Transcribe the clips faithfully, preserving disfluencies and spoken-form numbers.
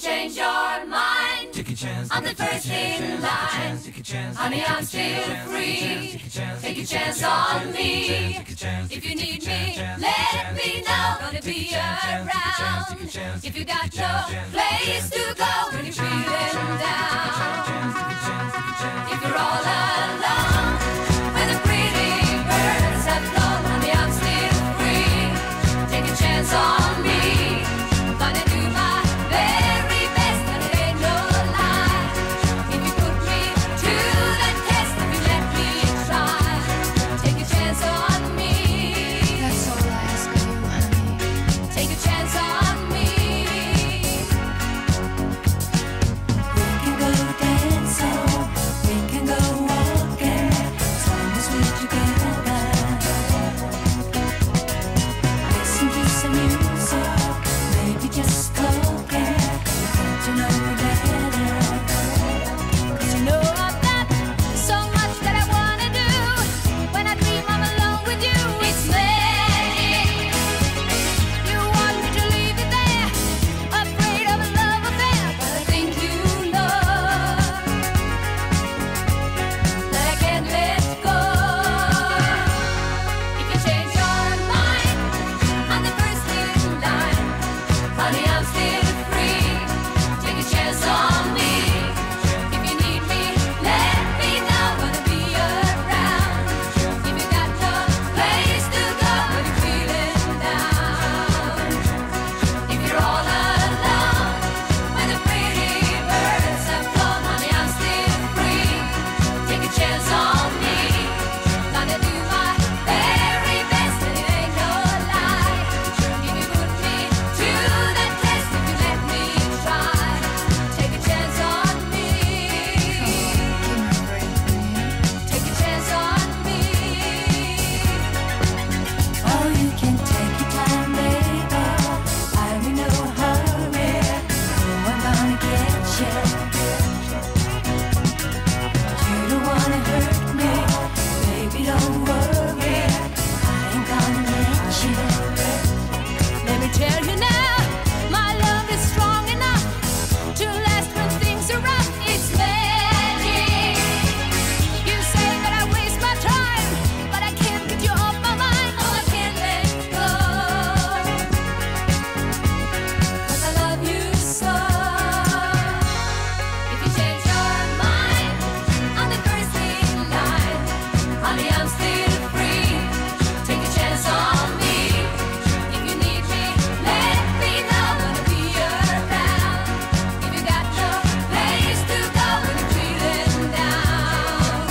change your mind, take a chance. I'm the first in line. Honey, I'm still free. Take a chance on me. If you need me, let me know. Gonna be around. If you got no place to go when you're feeling down. If you're all alone, when the pretty birds have flown, honey, I'm still free. Take a chance on me. Gonna do my very best, and it ain't no lie. If you put me to the test, if you let me try, take a chance on me. That's all I ask of you, honey. Take a chance on me. We can go dancing, we can go walking, as long as we're together. Listen to some music, maybe just talking, get to know you better. 'Cause you know I've got so much that I wanna do. When I dream I'm alone with you, it's magic. You want me to leave it there, afraid of a love affair, but I think you know that I can't let go. If you change your mind, I'm the first in line. Honey, I'm still free. Take a chance on me. If you need me, let me know. Gonna be around. If you got no place to go when you're feeling down. If you're all alone, when the pretty birds have flown, honey, I'm still free. Take a chance on me. Gonna do my very best, and it ain't no lie. If you put me to the test, if you let me try, take a chance on me. Take a chance on me. Oh, you can take your time, baby. I'm in no hurry. Oh, I'm gonna get you. You don't wanna hurt me, baby. Don't worry. I ain't gonna let you. Let me tell you now, my love is strong enough to last when things are rough. It's magic. You say that I waste my time, but I can't get you off my mind. Oh, I can't let go. 'Cause I love you so. If you change your mind, I'm the first in line. Honey, I'm still free. Take a chance on me. If you need me, let me know. Gonna be around. If you got no place to go when you're feeling down.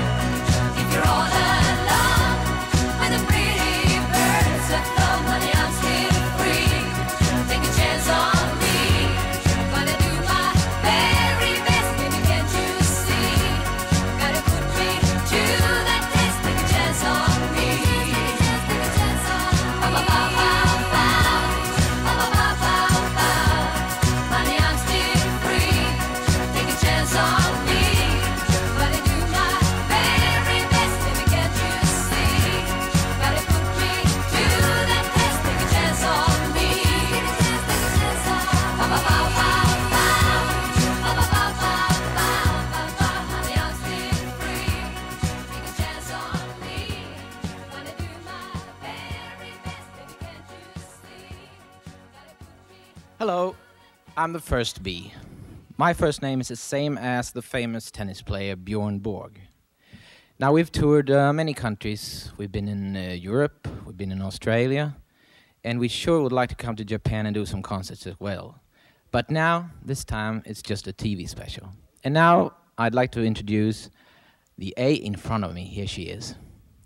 If you're all alone, when the pretty birds have flown, honey, I'm still free. Take a chance on me. Gonna do my very best, baby, can't you see? Gotta put me to the test. Take a chance on me. Take a chance on me. Ba, ba, ba, ba, ba. Ba, ba, ba, ba, ba. Honey, I'm still free. Take a chance on me. Gotta do my very best, baby, can't you see? Gotta put me to the test. Take a chance on me. Take a chance, take a chance on me. Ba, ba, ba, ba, ba. Ba, ba, ba, ba, ba, ba, ba. Honey, I'm still free. Take a chance on me. Gonna do my very best, baby, can't you see? Gotta put me. Hello, I'm the first B. My first name is the same as the famous tennis player Bjorn Borg. Now, we've toured uh, many countries. We've been in uh, Europe, we've been in Australia, and we sure would like to come to Japan and do some concerts as well. But now, this time, it's just a T V special. And now, I'd like to introduce the A in front of me. Here she is.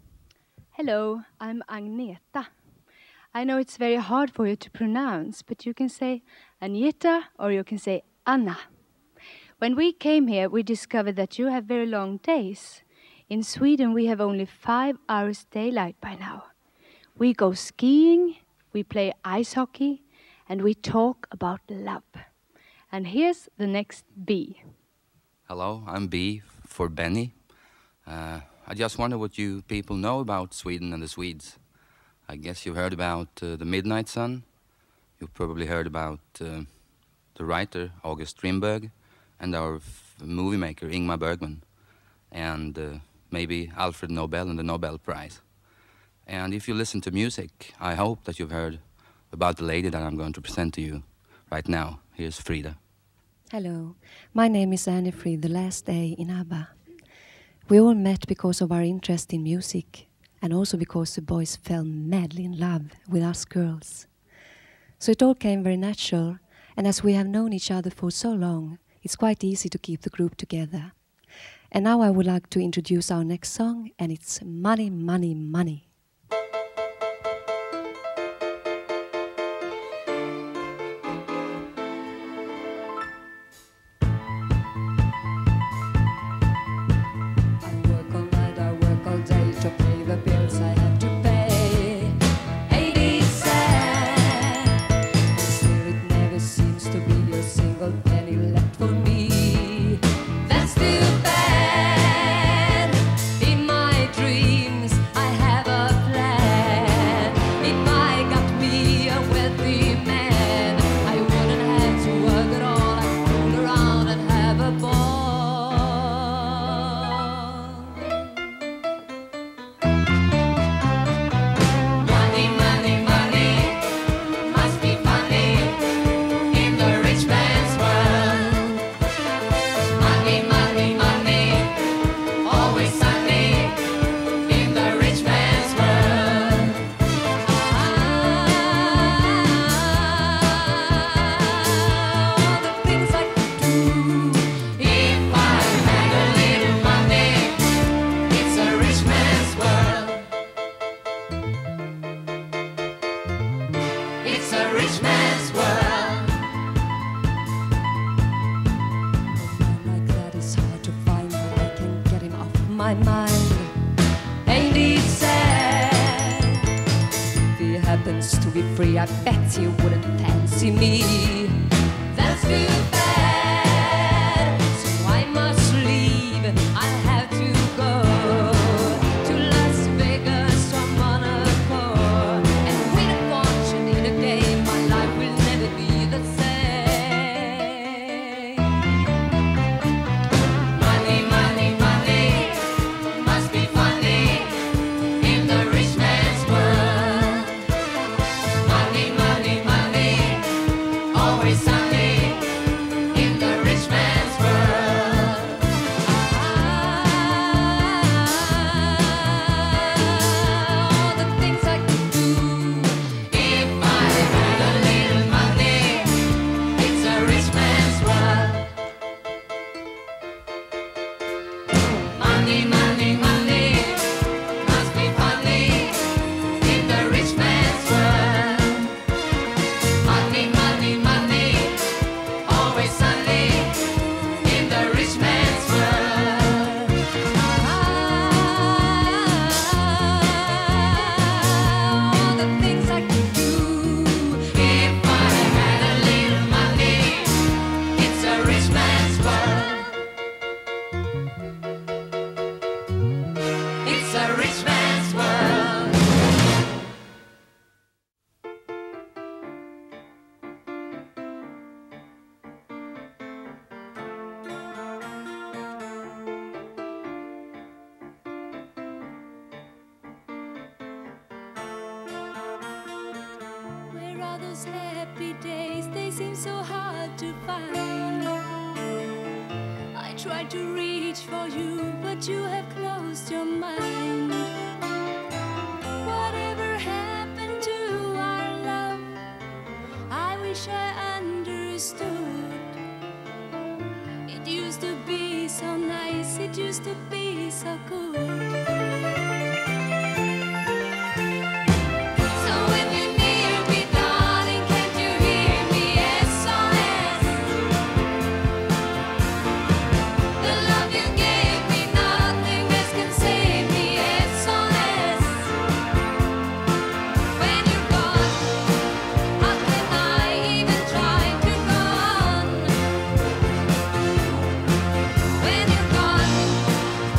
Hello, I'm Agneta. I know it's very hard for you to pronounce, but you can say Agneta or you can say Anna. When we came here, we discovered that you have very long days. In Sweden, we have only five hours daylight by now. We go skiing, we play ice hockey, and we talk about love. And here's the next B. Hello, I'm B for Benny. Uh, I just wonder what you people know about Sweden and the Swedes. I guess you've heard about uh, the Midnight Sun. You've probably heard about uh, the writer August Strindberg, and our f- movie maker Ingmar Bergman, and uh, maybe Alfred Nobel and the Nobel Prize. And if you listen to music, I hope that you've heard about the lady that I'm going to present to you right now. Here's Frida. Hello, my name is Annie Fried, the last day in ABBA. We all met because of our interest in music, and also because the boys fell madly in love with us girls. So it all came very natural, and as we have known each other for so long, it's quite easy to keep the group together. And now I would like to introduce our next song, and it's Money, Money, Money. My mind, ain't it sad? If he happens to be free, I bet he wouldn't fancy me. That's too bad. So I must leave. I have to go to Las Vegas from Monaco, and win a fortune in a game. My life will never be the same. Money, money, money. Must be funny in the rich man's world. Money, money, money, always sunny in the rich man's world. All the things I could do if I had a little money. It's a rich man's world. Money, money, money, must be funny in the rich man's world. Money, money, money, always sunny in the rich man's world. All the things I could do if I had a little money. It's a rich man's world. It's a rich man's world. Where are those happy days? They seem so hard to find. I tried to reach for you, but you have closed your mind. Whatever happened to our love? I wish I understood. It used to be so nice, it used to be so good. So when you're near me, darling, can't you hear me? S O S. The love you gave me, nothing else can save me. S O S. When you're gone, how can I even try to go on? When you're gone,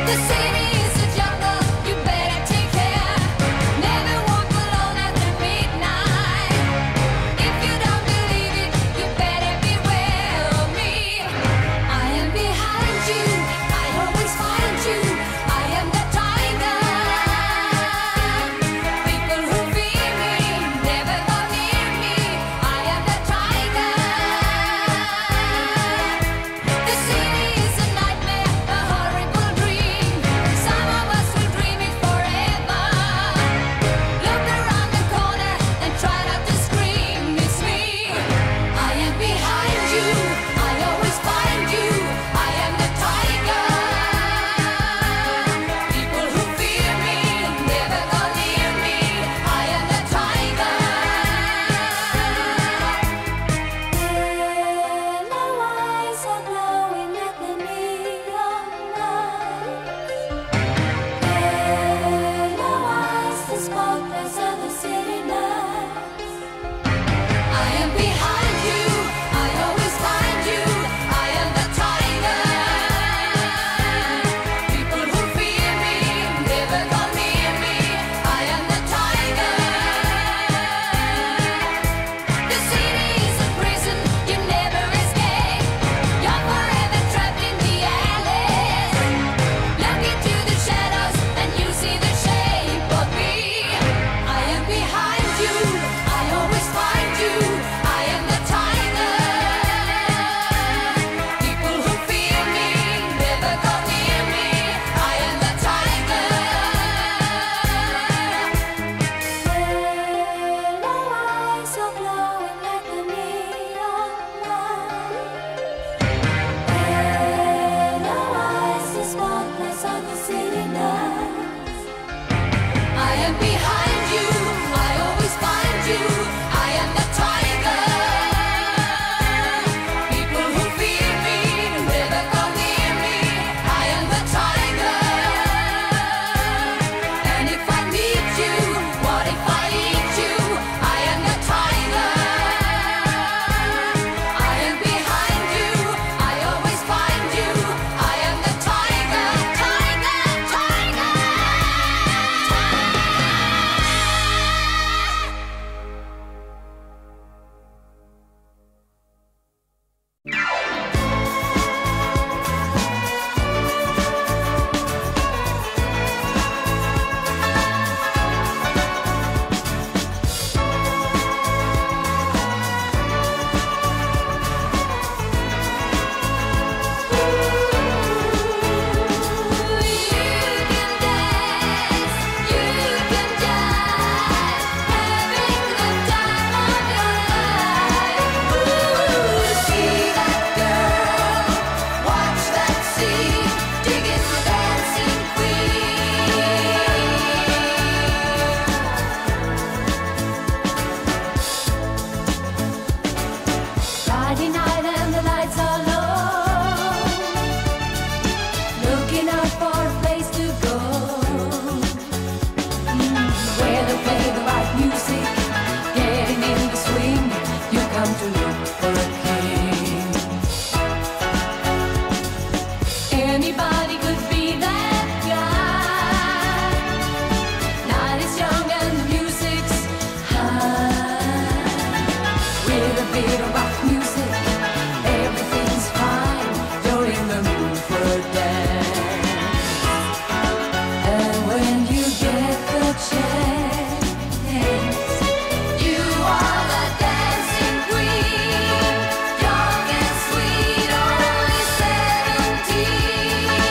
Sweet, only seventeen.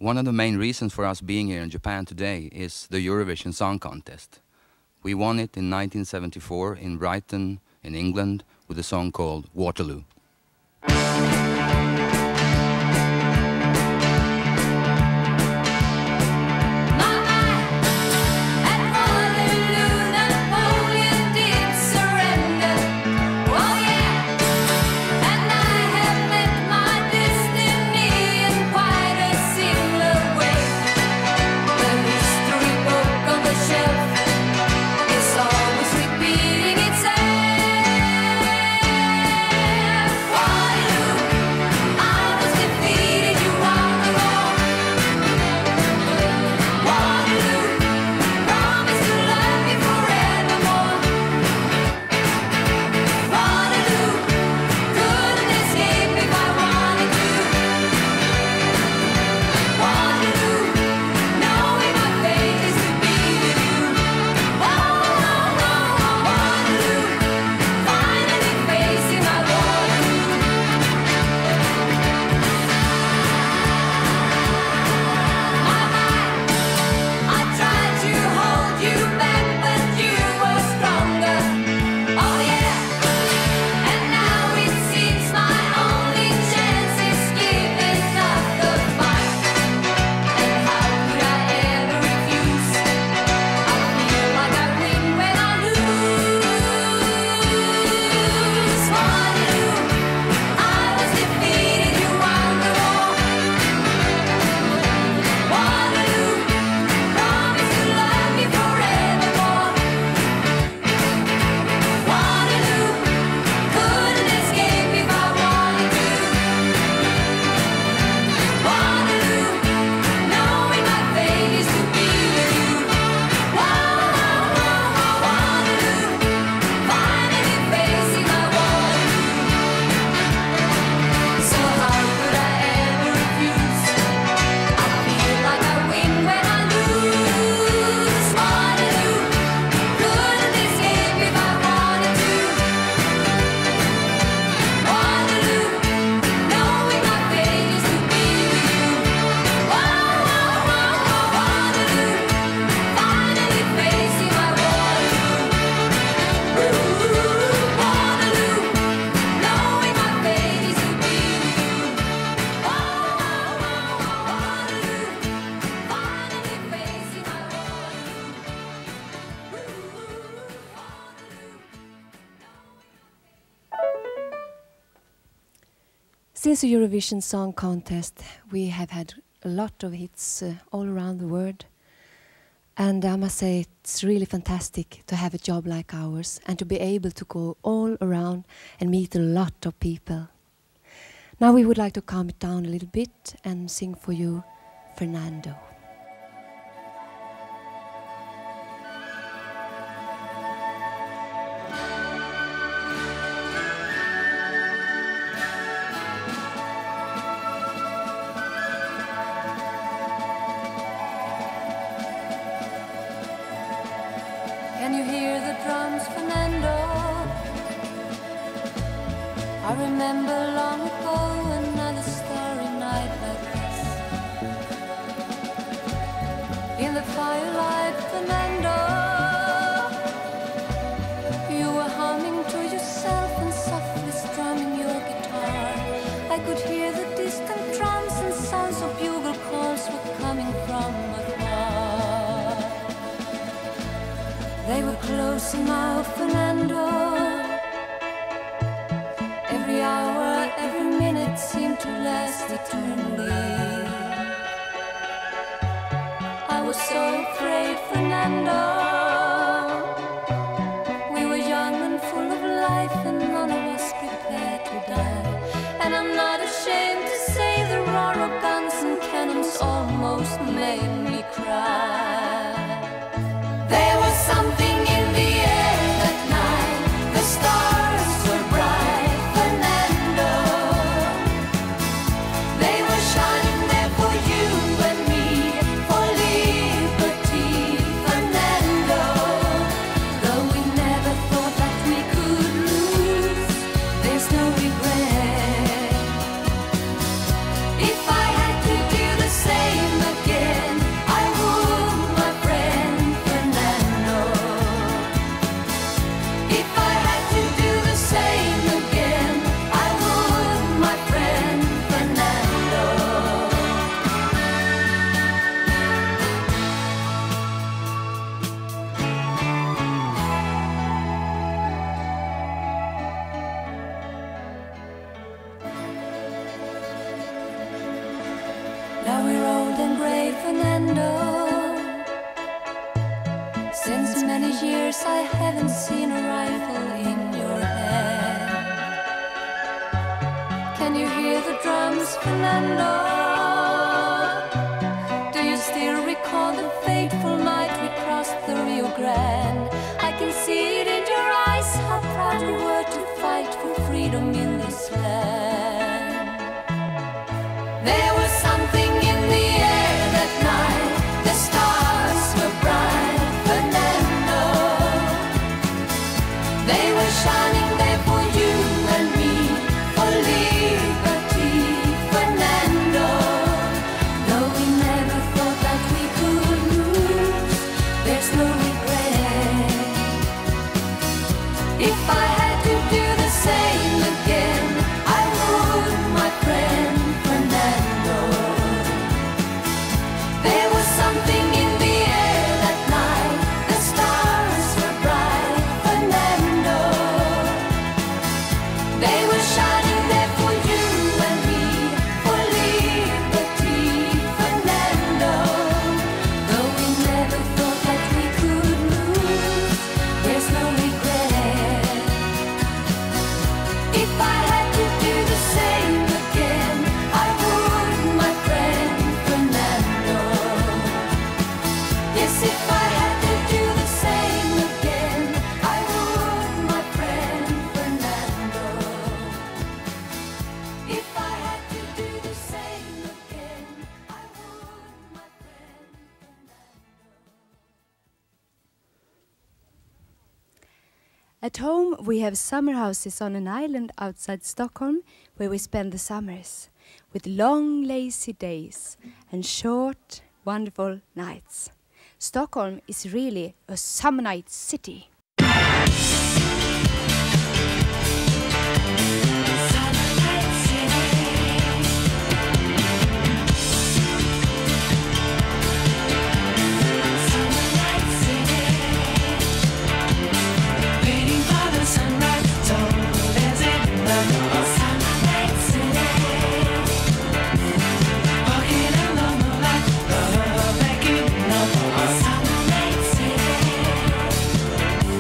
One of the main reasons for us being here in Japan today is the Eurovision Song Contest. We won it in nineteen seventy-four in Brighton, in England, with a song called Waterloo. Since the Eurovision Song Contest, we have had a lot of hits uh, all around the world. And I must say, it's really fantastic to have a job like ours and to be able to go all around and meet a lot of people. Now we would like to calm it down a little bit and sing for you Fernando. Can you hear the drums, Fernando? I remember long ago another starry night like this. In the firelight, Fernando, you were humming to yourself and softly strumming your guitar. I could hear the distant drums and sounds of bugle calls were coming from afar. They were close now, Fernando. Every hour, every minute seemed to last eternally. I was so afraid, Fernando. We were young and full of life, and none of us prepared to die. And I'm not ashamed to say the roar of guns and cannons almost made me cry. There was something in the air that night. The stars were bright, Fernando. They were shining there for you and me, for liberty, Fernando. Though we never thought that we could lose, there's no regret. If I had to do the same Now we're old and gray, Fernando. Since many years I haven't seen a rifle in your hand. Can you hear the drums, Fernando? Do you still recall the fateful night we crossed the Rio Grande? I can see it in your eyes, how proud you were to fight for freedom in this land. There was something in the air that night, the stars were bright, Fernando. They were shining there for you and me, for liberty, Fernando. Though we never thought that we could lose, there's no regret. If I had to do the same again, I would, my friend Fernando. There was something in the air that night, the stars were bright, Fernando. They were shining there for you and me, for liberty, Fernando. Though we never thought that we could lose, there's no regret. If I had to do the same again, I would, my friend Fernando. Yes, if I had to do the same again, I would, my friend Fernando. If I had to do the same again, I would, my friend Fernando. At home, we have summer houses on an island outside Stockholm where we spend the summers with long, lazy days and short, wonderful nights. Stockholm is really a summer night city. Waiting for the sunrise, so there's it in the summer night city. Walking along the line, love making love, summer night city.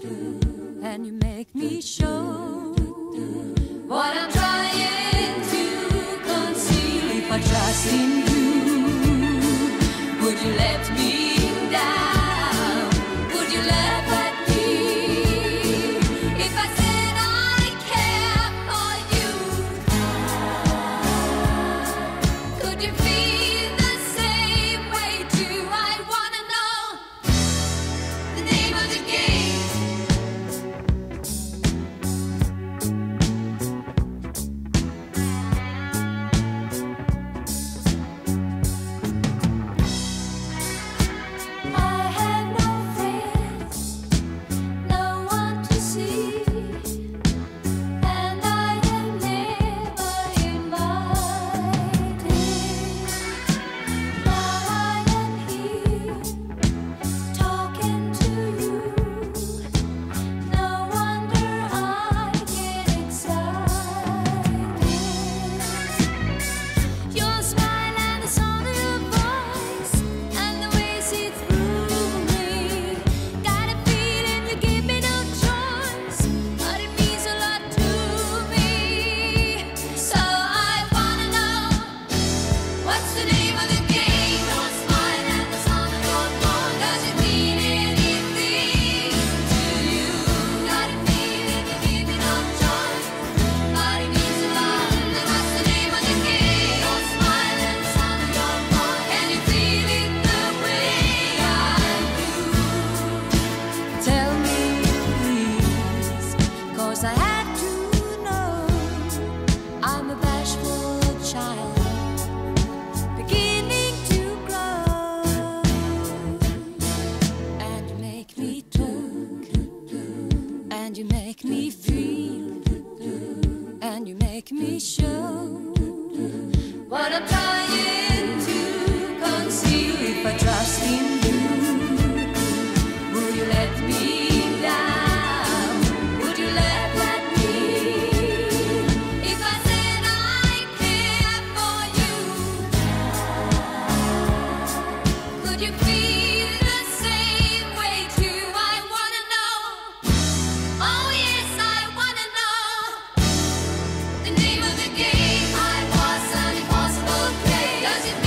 and you make me show what I'm trying to conceal. If I trust in you, would you let me down? Would you laugh at me if I said I care for you? Could you feel the same way too? I wanna know the name of the game. I have no friends, no one to see, and I am never invited. Now I am here talking to you. No wonder I get excited. Your smile and the sound of your voice and the way you see through me. Got a feeling you give me no choice, but it means a lot to me. So I wanna know, what's the name of the game? Your smile and the sound of your voice, does it mean anything to you? Got a feeling you give me no choice, but it means a lot. Then what's the name of the game? Your smile and the sound of your voice, can you feel it the way I do? Tell me please, 'cause I have to know. I'm a bashful child beginning to grow, and you make me talk, and you make me feel, and you make me show what I'm trying to conceal. If I trust in you, would you let me down? Would you laugh at me if I said I care for you? Could you feel the same way too? I wanna know. Oh yes, I wanna know the name of the game. I was an impossible play. Does it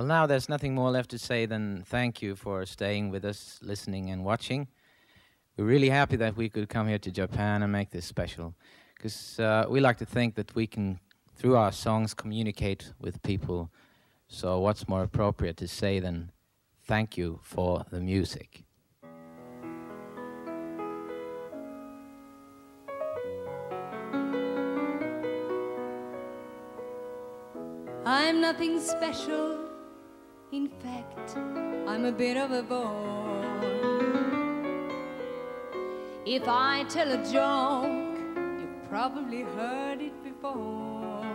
Well, now there's nothing more left to say than thank you for staying with us, listening and watching. We're really happy that we could come here to Japan and make this special, because uh, we like to think that we can, through our songs, communicate with people. So what's more appropriate to say than thank you for the music? I'm nothing special. In fact, I'm a bit of a bore. If I tell a joke, you've probably heard it before.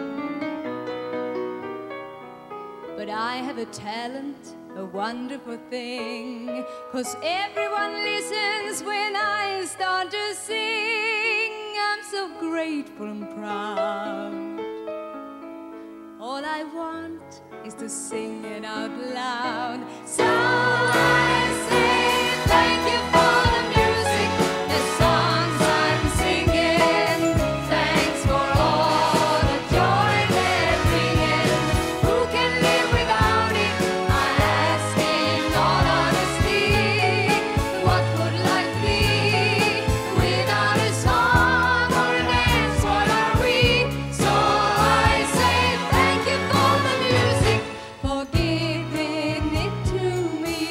But I have a talent, a wonderful thing, 'cause everyone listens when I start to sing. I'm so grateful and proud. All I want is to sing it out loud. So I say thank you for the music, the songs I'm singing. Thanks for all the joy they're bringing. Who can live without it? I ask in all honesty. What would life be without a song or a dance? What are we? So I say thank you for the music, for giving it to me.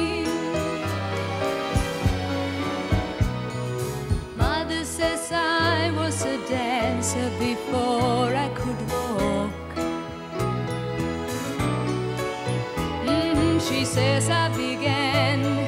Mother says I was a dancer before I could walk. Mhm, she says I began